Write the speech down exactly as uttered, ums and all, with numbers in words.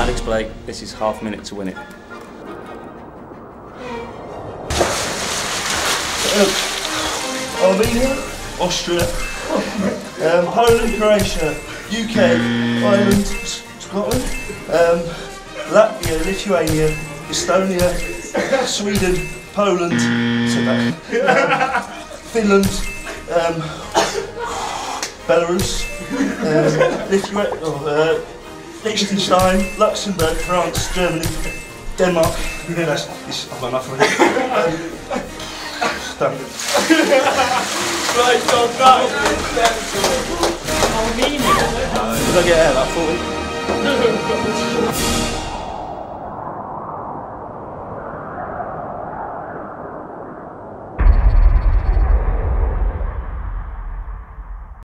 Alex Blake, this is half a minute to win it. Um, Armenia, Austria, um, Poland, Croatia, U K, Ireland, Scotland, um, Latvia, Lithuania, Estonia, Sweden, Poland, um, Finland, um, Belarus, um, Lithuania, oh, uh, Liechtenstein, Luxembourg, France, Germany, Denmark. That's, this, I've got enough of it. Done. Right, so that. Did I get out like forty?